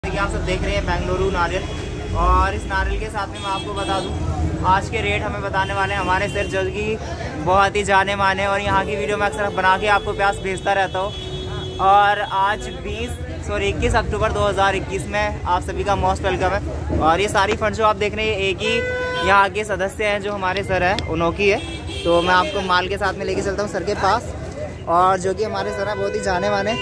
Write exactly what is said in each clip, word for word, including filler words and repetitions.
आप सब देख रहे हैं बेंगलुरु नारियल, और इस नारियल के साथ में मैं आपको बता दूं आज के रेट हमें बताने वाले हैं हमारे सर, जो कि बहुत ही जाने माने, और यहाँ की वीडियो मैं अक्सर बना के आपको प्यास भेजता रहता हूँ। और आज बीस सॉरी इक्कीस अक्टूबर दो हज़ार इक्कीस में आप सभी का मोस्ट वेलकम है। और ये सारी फंड जो आप देख रहे हैं एक ही यहाँ के सदस्य हैं जो हमारे सर हैं, उनकी है। तो मैं आपको माल के साथ में लेके चलता हूँ सर के पास, और जो कि हमारे सर हैं बहुत ही जाने माने।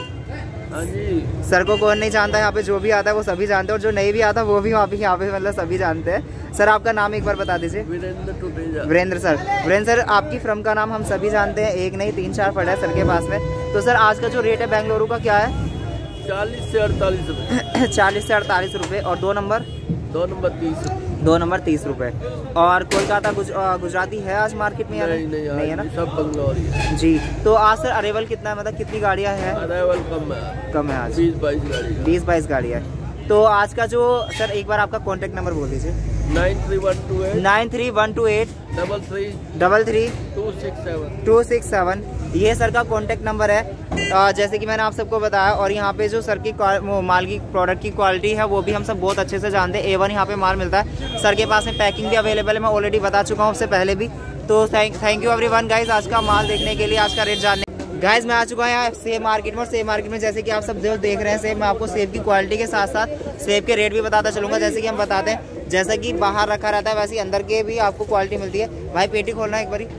हाँ जी, सर को कौन नहीं जानता है, यहाँ पे जो भी आता है वो सभी जानते हैं, और जो नहीं भी आता वो भी वहाँ पे यहाँ पे मतलब सभी जानते हैं। सर आपका नाम एक बार बता दीजिए। वीरेंद्र वीरेंद्र सर वीरेंद्र सर आपकी फर्म का नाम हम सभी जानते हैं, एक नहीं तीन चार पड़ा है सर के पास में। तो सर आज का जो रेट है बेंगलुरु का क्या है? चालीस से अड़तालीस रुपये चालीस से अड़तालीस रुपये। और दो नंबर दो नंबर तीस दो नंबर तीस रुपये। और कोलकाता गुज, गुजराती है आज मार्केट में? नहीं नहीं, नहीं है ना, सब बंगलौरी है जी। तो आज सर अरेवल कितना है, मतलब कितनी गाड़ियाँ हैं? अरेवल कम है, कम है आज, बीस बाईस गाड़ी बीस बाईस गाड़ियाँ है। तो आज का जो सर एक बार आपका कॉन्टेक्ट नंबर बोल दीजिए। Nine three one two eight nine three one two eight double three double three two six seven two six seven ये सर का कॉन्टेक्ट नंबर है। आ, जैसे कि मैंने आप सबको बताया, और यहाँ पे जो सर की माल की प्रोडक्ट की क्वालिटी है वो भी हम सब बहुत अच्छे से जानते हैं। ए वन यहाँ पे माल मिलता है। सर के पास में पैकिंग भी अवेलेबल है, मैं ऑलरेडी बता चुका हूँ उससे पहले भी। तो thank thank you everyone guys आज का माल देखने के लिए, आज का रेट जानने। गाइस मैं आ चुका हूँ यहाँ सेब मार्केट में, और सेब मार्केट में जैसे कि आप सब जो देख रहे हैं सेब, मैं आपको सेब की क्वालिटी के साथ साथ सेब के रेट भी बताता चलूँगा। जैसे कि हम बताते हैं, जैसा कि बाहर रखा रहता है वैसे ही अंदर के भी आपको क्वालिटी मिलती है। भाई पेटी खोलना एक बारी,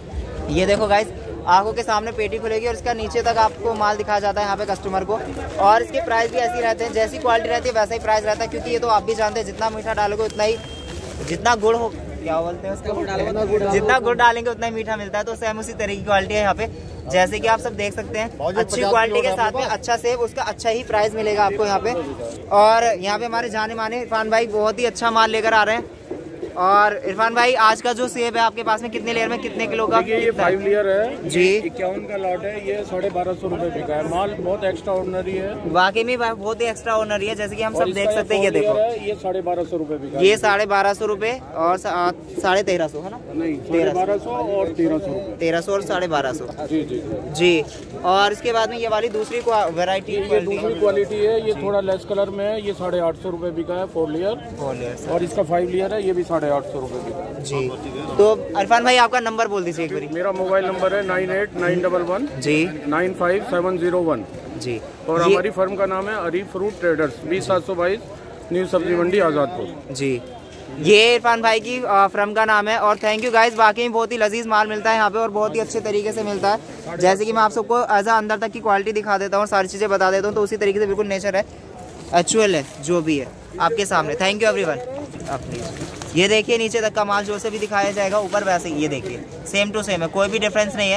ये देखो गाइस आंखों के सामने पेटी खुलेगी, और इसका नीचे तक आपको माल दिखाया जाता है यहाँ पे कस्टमर को। और इसके प्राइस भी ऐसे ही रहते हैं, जैसी क्वालिटी रहती है वैसा ही प्राइस रहता है, क्योंकि ये तो आप भी जानते हैं जितना मीठा डालोगे उतना ही, जितना गुड़ हो क्या बोलते हैं उसको, जितना गुड़ डालेंगे उतना ही मीठा मिलता है। तो सेम उसी तरह की क्वालिटी है यहाँ पे, जैसे कि आप सब देख सकते हैं। अच्छी क्वालिटी के साथ में अच्छा सेब, उसका अच्छा ही प्राइस मिलेगा आपको यहाँ पे। और यहाँ पे हमारे जाने माने इरफान भाई बहुत ही अच्छा माल लेकर आ रहे हैं। और इरफान भाई आज का जो सेब है आपके पास में कितने लेयर में कितने किलो का? ये फाइव लेयर है जी, इक्यावन का लॉट है, ये साढ़े बारह सौ रूपये बिका है। माल बहुत एक्स्ट्रा ऑर्डिनरी है, वाकई में बहुत ही एक्स्ट्रा ऑर्डिनरी है। जैसे कि हम सब देख सकते हैं, ये देखो ये साढ़े बारह सौ रूपये बिका, ये साढ़े बारह सौ रूपये और साढ़े तेरह सौ है ना? नहीं, साढ़े बारह सौ और तेरह सौ रूपये, तेरह सौ और साढ़े बारह सौ जी जी जी। और इसके बाद में ये वाली दूसरी वेरायटी, ये दूसरी क्वालिटी है, ये थोड़ा लेस कलर में है, ये साढ़े आठ सौ रूपये बिका है फोर लेयर, फोर लेयर। और इसका फाइव लेयर है, ये भी साढ़े आठ सौ रूपये बिका जी। तो इरफान भाई आपका नंबर बोल दीजिए एक बारी। मेरा मोबाइल नंबर है nine eight nine double one जी nine five seven zero one जी। और हमारी फर्म का नाम है अरीफ फ्रूट ट्रेडर्स, बीस सात सौ बाईस न्यू सब्जी मंडी आज़ादपुर जी। ये इरफान भाई की फर्म का नाम है। और थैंक यू गाइस, वाकई में बहुत ही लजीज माल मिलता है यहाँ पे, और बहुत ही अच्छे तरीके से मिलता है। जैसे कि मैं आप सबको एज अ अंदर तक की क्वालिटी दिखा देता हूँ, सारी चीज़ें बता देता हूँ, तो उसी तरीके से बिल्कुल नेचर है, एक्चुअल है जो भी है आपके सामने। Thank you everyone. प्लीज ये देखिए नीचे तक का माल जो से भी दिखाया जाएगा, ऊपर वैसे ये देखिए सेम टू सेम है, कोई भी डिफरेंस नहीं है।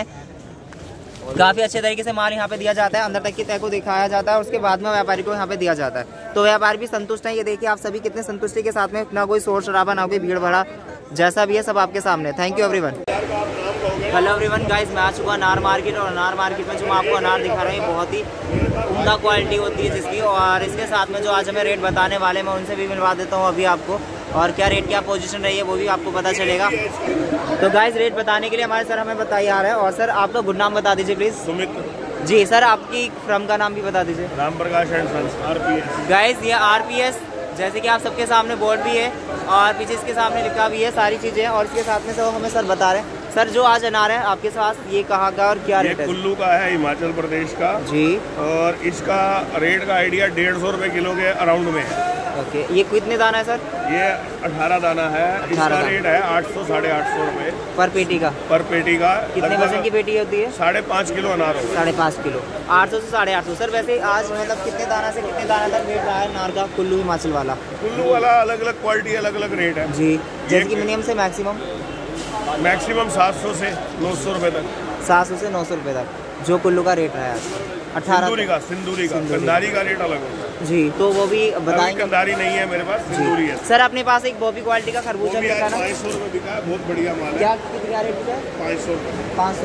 काफ़ी अच्छे तरीके से माल यहाँ पे दिया जाता है, अंदर तक की तय को दिखाया जाता है, और उसके बाद में व्यापारी को यहाँ पे दिया जाता है। तो व्यापारी भी संतुष्ट है। ये देखिए आप सभी कितने संतुष्टि के साथ में, ना कोई शोर शराबा ना कोई भीड़ भड़ा, जैसा भी है सब आपके सामने। Thank you everyone. Hello everyone guys, मैं आ चुका अनार मार्केट, और अनार मार्केट में जो मैं आपको अनार दिखा रहा हूँ बहुत ही उम्दा क्वालिटी होती है जिसकी। और इसके साथ में जो आज हमें रेट बताने वाले मैं उनसे भी मिलवा देता हूँ अभी आपको, और क्या रेट क्या पोजीशन रही है वो भी आपको पता चलेगा। तो गाइस रेट बताने के लिए हमारे सर हमें बताइए आ रहे हैं। और सर आपका गुड नाम बता दीजिए प्लीज। सुमित जी। सर आपकी फर्म का नाम भी बता दीजिए। Ram Prakash and sons, RPS. Guys ये आरपीएस, जैसे कि आप सबके सामने बोर्ड भी है और पीछे इसके सामने लिखा भी है सारी चीज़ें, और इसके साथ में सब हमें सर बता रहे हैं। सर जो आज अनार है आपके पास, ये कहाँ का और क्या रेट है? कुल्लू का है, हिमाचल प्रदेश का जी। और इसका रेट का आइडिया डेढ़ सौ रुपये किलो के अराउंड में है। ओके, ये कितने दाना है सर? ये अठारह दाना है। इसका रेट है आठ सौ साढ़े आठ सौ रुपये पर पेटी का। पर पेटी का। कितने वजन की पेटी होती है? साढ़े पाँच किलो अनार होगा। साढ़े पाँच किलो, आठ सौ से साढ़े आठ सौ। सर वैसे आज मतलब कितने दाना से कितने दाना तक रेट रहा है अनार का, कुल्लू हिमाचल वाला? कुल्लू वाला अलग अलग क्वालिटी अलग अलग रेट है जी। जैसे कि मिनिमम से मैक्सिमम? मैक्सिमम सात सौ से नौ सौ रुपये तक। सात सौ से नौ सौ रुपये तक जो कुल्लू का रेट रहा है। अठारह सिंदूरी का सिंदूरी का कंधारी का रेट अलग होगा जी। तो वो भी बताएंगे। कंधारी नहीं है मेरे पास, सिंदूरी है। सर अपने पास एक बॉबी क्वालिटी का खरबूजा बिका ना? पाँच सौ रुपये बिका है, बहुत बढ़िया माल है। क्या कितना रेट बिका है? पाँच सौ पाँच सौ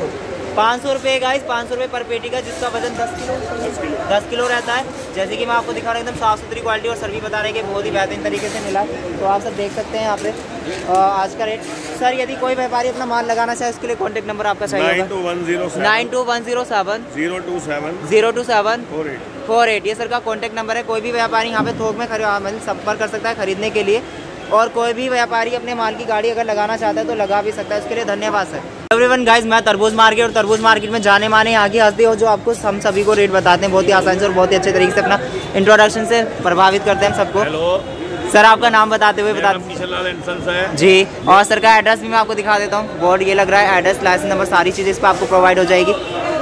पाँच सौ रुपये गाइस, पाँच सौ रुपये पर पेटी का, जिसका वजन दस किलो दस किलो रहता है। जैसे कि मैं आपको दिखा रहा हूँ एकदम साफ़ सुथरी क्वालिटी और सर भी बता रहे हैं कि बहुत ही बेहतरीन तरीके से मिला। तो आप सब देख सकते हैं यहाँ पे आज का रेट। सर यदि कोई व्यापारी अपना माल लगाना चाहे उसके लिए कॉन्टैक्ट नंबर आपका चाहिए? Nine two one zero nine two one zero seven zero two seven zero two seven four eight four eight ये सर का कॉन्टैक्ट नंबर है। कोई भी व्यापारी यहाँ पे थोक में खरीद संपर्क कर सकता है खरीदने के लिए, और कोई भी व्यापारी अपने माल की गाड़ी अगर लगाना चाहता है तो लगा भी सकता है। उसके लिए धन्यवाद सर। एवरीवन गाइस, मैं तरबूज मार्केट और तरबूज मार्केट में जाने माने आगे हंसते हो जो आपको हम सभी को रेट बताते हैं बहुत ही आसानी से और बहुत ही अच्छे तरीके से अपना इंट्रोडक्शन से प्रभावित करते हैं सबको। हेलो सर, आपका नाम बताते हुए बता है जी, और सर का एड्रेस भी मैं आपको दिखा देता हूँ। बोर्ड ये लग रहा है, एड्रेस लाइसेंस नंबर सारी चीज़ें इस पर आपको प्रोवाइड हो जाएगी।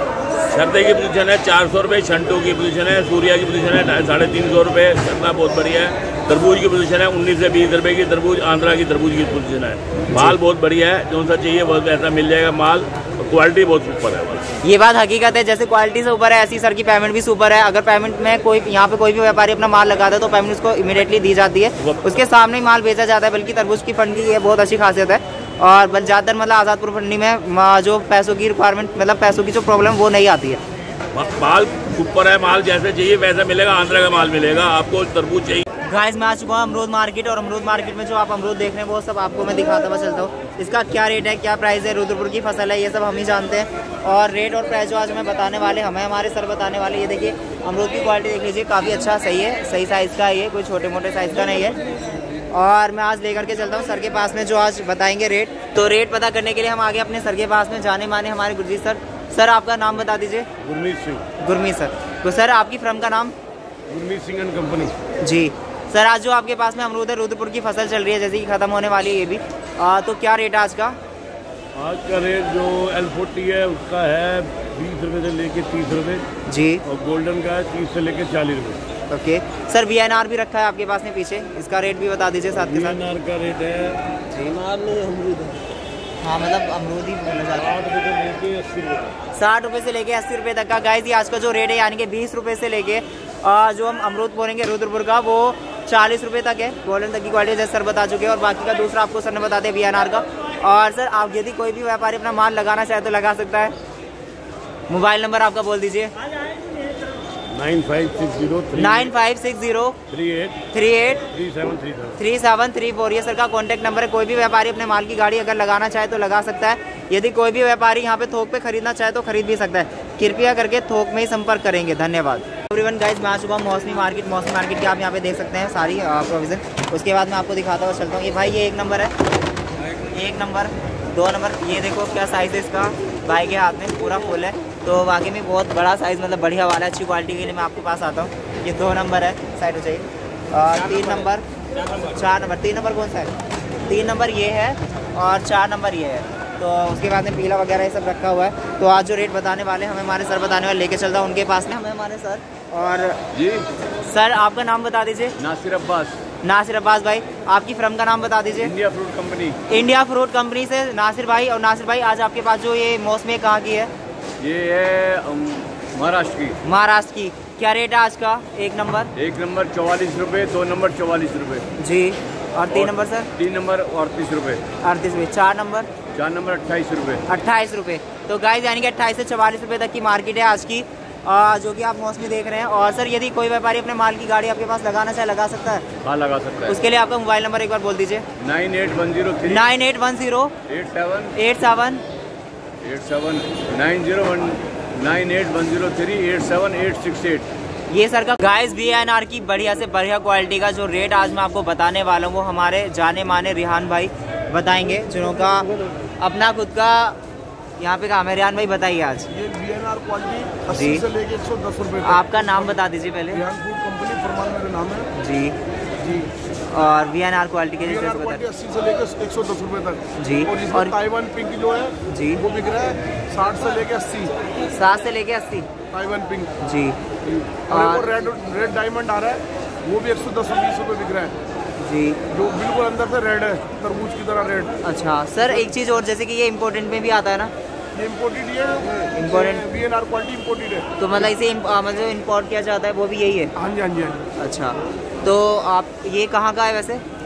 सर्दे की पोजीशन है चार सौ रुपये, शंटू की पोजीशन है, सूर्या की पोजीशन है साढ़े तीन सौ रुपये, चन्ना बहुत बढ़िया है। तरबूज की पोजीशन है उन्नीस से बीस रुपये की, तरबूज आंध्रा की तरबूज की पोजीशन है। माल बहुत बढ़िया है, जो सा चाहिए बहुत ऐसा मिल जाएगा माल, क्वालिटी बहुत सुपर है। ये बात हकीकत है, जैसे क्वालिटी से ऊपर है ऐसी सर की पेमेंट भी सुपर है। अगर पेमेंट में कोई यहाँ पे कोई भी व्यापारी अपना माल लगाता है तो पेमेंट उसको इमीडिएटली दी जाती है, उसके सामने ही माल बेचा जाता है। बल्कि तरबूज की फंड की ये बहुत अच्छी खासियत है। और ज़्यादातर मतलब आज़ादपुर मंडी में जो पैसों की रिक्वायरमेंट मतलब पैसों की जो प्रॉब्लम वो नहीं आती है। माल सुपर है, माल जैसे चाहिए वैसा मिलेगा, आंध्रा का माल मिलेगा आपको। तरबूज चाहिए गाइस, मैं आ चुका हूँ अमरूद मार्केट, और अमरूद मार्केट में जो आप अमरूद देख रहे हैं वो सब आपको मैं दिखाता हुआ चलता हूँ। इसका क्या रेट है, क्या प्राइस है, रुद्रपुर की फसल है, ये सब हम ही जानते हैं। और रेट और प्राइस जो आज हमें बताने वाले हमें हमारे सर बताने वाले। ये देखिए अमरूद की क्वालिटी देख लीजिए, काफ़ी अच्छा सही है, सही साइज़ का है ये, कोई छोटे मोटे साइज़ का नहीं है। और मैं आज लेकर के चलता हूँ सर के पास में जो आज बताएंगे रेट। तो रेट पता करने के लिए हम आगे अपने सर के पास में जाने माने हमारे गुरजीत सर। सर आपका नाम बता दीजिए। गुरमीत सिंह। गुरमीत सर। तो सर आपकी फर्म का नाम? Gurmeet Singh and company ji. Sir आज जो आपके पास में अमरूद है, रुद्रपुर की फसल चल रही है जैसे कि ख़त्म होने वाली है ये भी, आ, तो क्या रेट है आज का? आज का रेट जो एल फोर्टी है उसका है बीस रुपये से लेके तीस रुपये जी, और गोल्डन का है तीस से लेके चालीस रुपये। Okay sir, V N R भी रखा है आपके पास में पीछे, इसका रेट भी बता दीजिए साथ के साथ। वी एन आर का रेट है जी, अमरूद है हाँ मतलब अमरूद ही बोला जाता है। साठ रुपये से लेके अस्सी रुपये साठ रुपये से लेके अस्सी रुपये तक का गाइस ये आज का जो रेट है, यानी कि बीस रुपये से लेके आ, जो हम अमरूद बोलेंगे रुद्रपुर का वो चालीस रुपये तक है। गोल्डन तक की क्वालिटी जैसे सर बता चुके हैं, और बाकी का दूसरा आपको सर ने बताते हैं वी एन आर का। और सर आप यदि कोई भी व्यापारी अपना माल लगाना चाहे तो लगा सकता है। मोबाइल नंबर आपका बोल दीजिए। Nine five six zero nine five six zero three eight three eight three seven three seven three seven three four ये सर का कॉन्टैक्ट नंबर है। कोई भी व्यापारी अपने माल की गाड़ी अगर लगाना चाहे तो लगा सकता है। यदि कोई भी व्यापारी यहाँ पे थोक पे खरीदना चाहे तो खरीद भी सकता है। कृपया करके थोक में ही संपर्क करेंगे। धन्यवाद। एवरीवन गाइस, मैं आ चुका हूँ मौसमी मार्केट। मौसमी मार्केट की आप यहाँ पे देख सकते हैं सारी प्रोविज़न। उसके बाद मैं आपको दिखाता हुआ चलता हूँ। ये भाई ये एक नंबर है, एक नंबर, दो नंबर। ये देखो क्या साइज़ है इसका, भाई के हाथ में पूरा फुल है। तो वाकई में बहुत बड़ा साइज़, मतलब बढ़िया वाला अच्छी क्वालिटी के लिए मैं आपके पास आता हूँ। ये दो नंबर है, साइड हो जाइए। तीन नंबर, चार नंबर, तीन नंबर कौन सा है? तीन नंबर ये है और चार नंबर ये है। तो उसके बाद में पीला वगैरह ये सब रखा हुआ है। तो आज जो रेट बताने वाले हमें हमारे सर बताने वाले लेके चलता हूँ उनके पास में, हमें हमारे सर। और जी सर आपका नाम बता दीजिए। नासिर अब्बास। नासिर अब्बास भाई, आपकी फर्म का नाम बता दीजिए। India fruit company. India fruit company से नासिर भाई। और नासिर भाई आज आपके पास जो ये मौसमी कहाँ की है? ये है महाराष्ट्र की। महाराष्ट्र की। क्या रेट है आज का? एक नंबर एक नंबर चौवालीस रुपये, दो नंबर चौवालीस रुपये जी, और तीन नंबर सर? तीन नंबर अड़तीस रुपये। अड़तीस रुपये। चार नंबर? चार नंबर अट्ठाईस रुपये। अट्ठाईस रुपये। तो गाइस यानी कि अट्ठाईस से चवालीस रुपये तक की मार्केट है आज की, आ, जो कि आप मौसमी देख रहे हैं। और सर यदि कोई व्यापारी अपने माल की गाड़ी आपके पास लगाना चाहे लगा सकता है? हाँ लगा सकता है। उसके लिए आपका मोबाइल नंबर एक बार बोल दीजिए। Nine eight one zero three nine eight one zero eight seven eight seven eight seven nine zero one nine eight one zero three eight seven eight six eight ये सर का guys V N R की बढ़िया से बढ़िया quality का जो rate आज मैं आपको बताने वाला हूँ वो हमारे जाने माने रिहान भाई बताएंगे, जिनका अपना खुद का यहाँ पे काम है। रिहान भाई बताइए आज। ये वी एन आर क्वालिटी अस्सी से लेके एक सौ दस रुपये। आपका नाम बता दीजिए पहले। रिहान फूड कंपनी, फरमान मेरा नाम है जी जी। और वी एन आर क्वालिटी के वी एन आर क्वालिटी अस्सी से लेके एक सौ दस रुपये तक जी। और इसमें और ताइवान पिंक जो है जी वो बिक रहा है साठ से लेके अस्सी। सात से लेके अस्सी ताइवान पिंक जी। और रेड रेड डायमंड आ रहा है वो भी एक सौ दस बीस रुपये बिक रहा है जी, जो बिल्कुल अंदर से रेड है, तरबूज की तरह रेड। अच्छा सर एक चीज़ और, जैसे कि ये इम्पोर्टेंट में भी आता है ना? ये इम्पोर्टेड है, important V N R quality imported है। तो मतलब इसे मतलब इम्पोर्ट किया जाता है वो भी यही है? हाँ जी हाँ जी हाँ जी। अच्छा, तो आप ये कहाँ का है वैसे?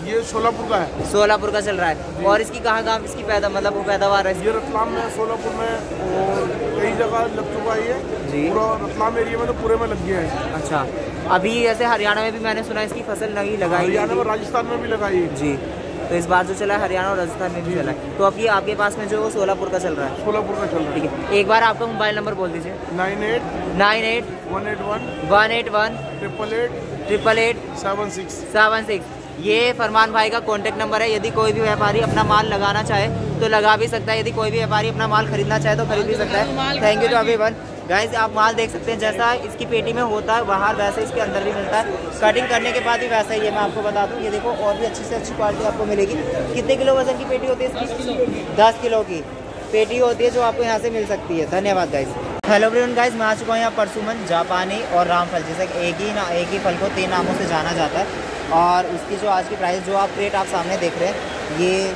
ये सोलापुर का है। सोलापुर का चल रहा है। और इसकी कहाँ कहाँ इसकी पैदा मतलब वो पैदावार है? ये रतलाम में, सोलापुर में और कई जगह लग चुका है ये जी। पूरा रतलाम एरिया में तो पूरे में लग गया है। अच्छा, अभी ऐसे हरियाणा में भी मैंने सुना इसकी फसल नहीं लगाई, हरियाणा में, राजस्थान में भी लगाई है जी। तो इस बार जो चला है हरियाणा और राजस्थान में भी चला है। तो अब ये आपके पास में जो सोलापुर का चल रहा है? सोलापुर का चल रहा है। ठीक है, एक बार आपका मोबाइल नंबर बोल दीजिए। Nine eight nine eight one eight one one eight one triple eight triple eight seven six seven six ये फरमान भाई का कॉन्टैक्ट नंबर है। यदि कोई भी व्यापारी अपना माल लगाना चाहे तो लगा भी सकता है, यदि कोई भी व्यापारी अपना माल खरीदना चाहे तो खरीद भी सकता है। Thank you to everyone guys. आप माल देख सकते हैं जैसा इसकी पेटी में होता है बाहर वैसे इसके अंदर भी मिलता है। कटिंग करने के बाद भी वैसा ही है, मैं आपको बता दूं। ये देखो और भी अच्छी से अच्छी क्वालिटी आपको मिलेगी। कितने किलो वजन की पेटी होती है इसकी? दस किलो की पेटी होती है जो आपको यहाँ से मिल सकती है। धन्यवाद गाइस। हेलो एवरीवन गाइस, मैं आ चुका हूँ यहाँ परसुमन, जापानी और रामफल, जैसे एक ही ना एक ही फल को तीन नामों से जाना जाता है। और उसकी जो आज की प्राइस जो आप रेट आप सामने देख रहे हैं ये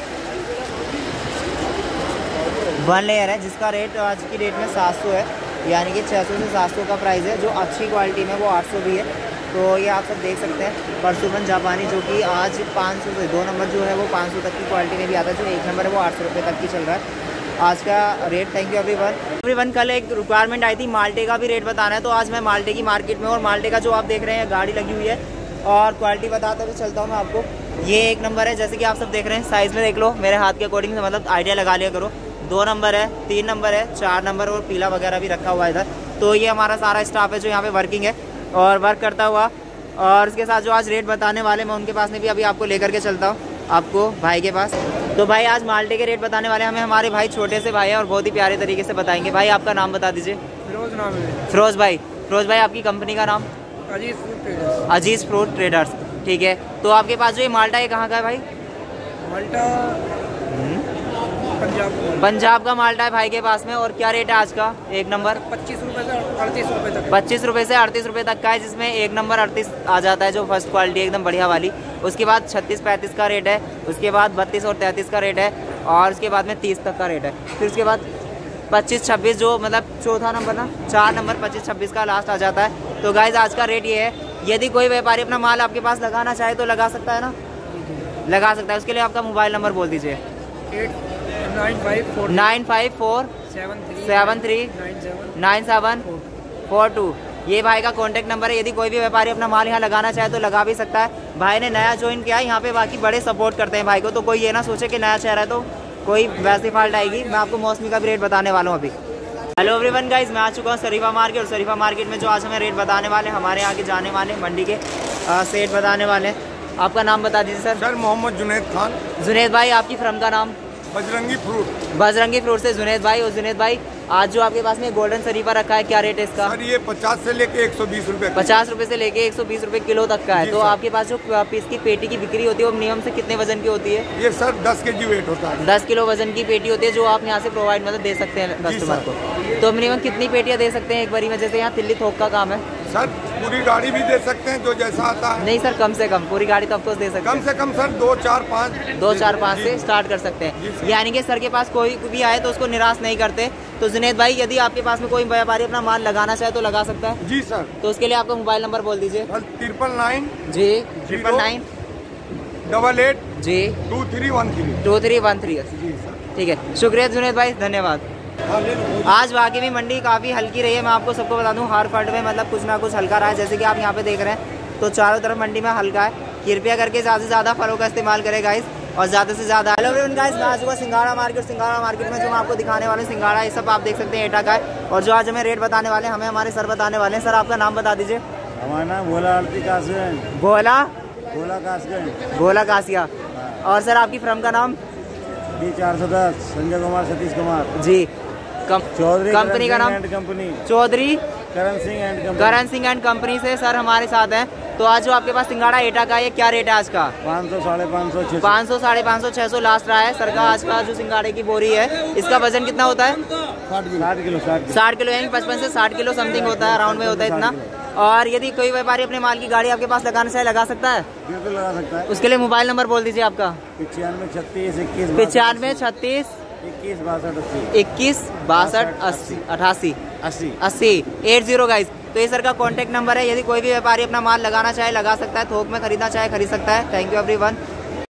वन लेयर है जिसका रेट आज की डेट में सात सौ है, यानी कि छः सौ से सात सौ का प्राइस है। जो अच्छी क्वालिटी में वो आठ सौ भी है। तो ये आप सब देख सकते हैं परसुमन जापानी जो कि आज पाँच सौ से दो नंबर जो है वो पाँच सौ तक की क्वालिटी में भी आता है। जो एक नंबर है वो आठ सौ रुपये तक की चल रहा है आज का rate. Thank you everyone. Everyone कल एक रिक्वायरमेंट आई थी माल्टे का भी रेट बताना है, तो आज मैं माल्टे की मार्केट में और माल्टे का जो आप देख रहे हैं गाड़ी लगी हुई है और क्वालिटी बताते हुए चलता हूँ मैं आपको। ये एक नंबर है जैसे कि आप सब देख रहे हैं, साइज़ में देख लो मेरे हाथ के अकॉर्डिंग से, मतलब आइडिया लगा लिया करो। दो नंबर है, तीन नंबर है, चार नंबर और पीला वगैरह भी रखा हुआ है इधर। तो ये हमारा सारा स्टाफ है जो यहाँ पे वर्किंग है और वर्क करता हुआ। और इसके साथ जो आज रेट बताने वाले मैं उनके पास में भी अभी आपको लेकर के चलता हूँ आपको भाई के पास। तो भाई आज माल्टे के रेट बताने वाले हमें हमारे भाई छोटे से भाई है और बहुत ही प्यारे तरीके से बताएंगे। भाई आपका नाम बता दीजिए। फिरोज नाम है। फिरोज भाई। फिरोज भाई आपकी कंपनी का नाम? Aziz fruit traders. Aziz fruit traders, ठीक है। तो आपके पास जो ये माल्टा है कहाँ का है भाई? माल्टा पंजाब। पंजाब का माल्टा है भाई के पास में। और क्या रेट है आज का? एक नंबर पच्चीस रुपये से अड़तीस रुपये तक। पच्चीस रुपये से अड़तीस रुपये तक का है, जिसमें एक नंबर अड़तीस आ जाता है जो फर्स्ट क्वालिटी एकदम बढ़िया वाली। उसके बाद छत्तीस पैंतीस का रेट है, उसके बाद बत्तीस और तैंतीस का रेट है, और उसके बाद में तीस तक का रेट है। फिर उसके बाद पच्चीस छब्बीस जो मतलब चौथा नंबर ना, चार नंबर पच्चीस छब्बीस का लास्ट आ जाता है। तो गाइज आज का रेट ये है। यदि कोई व्यापारी अपना माल आपके पास लगाना चाहे तो लगा सकता है ना? लगा सकता है। उसके लिए आपका मोबाइल नंबर बोल दीजिए। Nine five four nine five four seven three seven three nine seven nine seven four two ये भाई का कॉन्टैक्ट नंबर है। यदि कोई भी व्यापारी अपना माल यहाँ लगाना चाहे तो लगा भी सकता है। भाई ने नया ज्वाइन किया है यहाँ पे, बाकी बड़े सपोर्ट करते हैं भाई को। तो कोई ये ना सोचे कि नया चेहरा है तो कोई वैसी फॉल्ट आएगी। मैं आपको मौसमी का भी रेट बताने वाला हूँ अभी। हेलो एवरीवन गाइस, मैं आ चुका हूँ शरीफा मार्केट। और शरीफा मार्केट में जो आज हमें रेट बताने वाले हमारे आगे जाने वाले मंडी के सेट बताने वाले हैं। आपका नाम बता दीजिए सर। सर मोहम्मद जुनैद खान। जुनैद भाई, आपकी फर्म का नाम? बजरंगी फ्रूट। बजरंगी फ्रूट से जुनैद भाई। और जुनैद भाई आज जो आपके पास में गोल्डन शरीफा रखा है क्या रेट है इसका? सर ये पचास से लेके एक सौ बीस रुपए। पचास रुपए से लेके एक सौ बीस रुपए किलो तक का है। तो आपके पास जो इसकी पेटी की बिक्री होती है वो नियम से कितने वजन की होती है? ये सर दस के जी वेट होता है। दस किलो वजन की पेटी होती है जो आप यहाँ से प्रोवाइड मतलब दे सकते हैं कस्टमर को। तो मिनिमम कितनी पेटियाँ दे सकते हैं एक बारी में? जैसे यहाँ तिल्ली थोक का काम है सर, पूरी गाड़ी भी दे सकते हैं जो जैसा आता है। नहीं सर, कम से कम पूरी गाड़ी तो ऑफकोर्स दे सकते हैं। कम से कम सर दो चार पाँच दो चार पाँच से स्टार्ट कर सकते हैं। यानी कि सर के पास कोई भी आए तो उसको निराश नहीं करते। तो जुनैद भाई यदि आपके पास में कोई व्यापारी अपना माल लगाना चाहे तो लगा सकता है? जी सर। तो उसके लिए आपका मोबाइल नंबर बोल दीजिए। ट्रिपल नाइन जी ट्रिपल नाइन डबल एट जी two three one three two three one three जी सर। ठीक है, शुक्रिया जुनैद भाई, धन्यवाद। आज वाकई में मंडी काफ़ी हल्की रही है। मैं आपको सबको बता दूं हर फंड में मतलब कुछ ना कुछ हल्का रहा है। जैसे कि आप यहाँ पे देख रहे हैं तो चारों तरफ मंडी में हल्का है। कृपया करके ज़्यादा से ज़्यादा फलों का इस्तेमाल करें गाइस, और ज़्यादा से ज़्यादा। हेलो एवरीवन गाइस, मैं आ चुका सिंघाड़ा मार्केट। सिंघाड़ा मार्केट में जो मैं आपको दिखाने वाले सिंघाड़ा ये सब आप देख सकते हैं एटा का है। और जो आज हमें रेट बताने वाले हमें हमारे सर बताने वाले हैं। सर आपका नाम बता दीजिए। हमारा नाम भोला आरती कासगंज। भोला भोला कासगंज भोला कासिया। और सर आपकी फर्म का नाम? डी चार सौ दस संजय कुमार सतीश कुमार जी। चौधरी कंपनी का नाम? Company Chaudhary Karan Singh and company. Karan Singh and company से सर हमारे साथ हैं। तो आज जो आपके पास सिंघाड़ा एटा का है क्या रेट है आज का? पाँच सौ साढ़े पाँच सौ पाँच सौ साढ़े पाँच सौ छः सौ लास्ट रहा है सर का आज का जो सिंघाड़े की बोरी है। इसका वजन कितना होता है? साठ किलो साठ साठ किलो यानी पचपन से साठ किलो समथिंग होता है, अराउंड में होता है इतना। और यदि कोई व्यापारी अपने माल की गाड़ी आपके पास लगाना चाहे लगा सकता है? बिल्कुल लगा सकता है। उसके लिए मोबाइल नंबर बोल दीजिए आपका। पचानवे छत्तीस इक्कीस पचानवे छत्तीस इक्कीस बासठ अस्सी इक्कीस बासठ अस्सी अठासी अस्सी अस्सी एट जीरो गाइस। तो ये सर का कॉन्टैक्ट नंबर है, यदि कोई भी व्यापारी अपना माल लगाना चाहे लगा सकता है, थोक में खरीदना चाहे खरीद सकता है। Thank you everyone.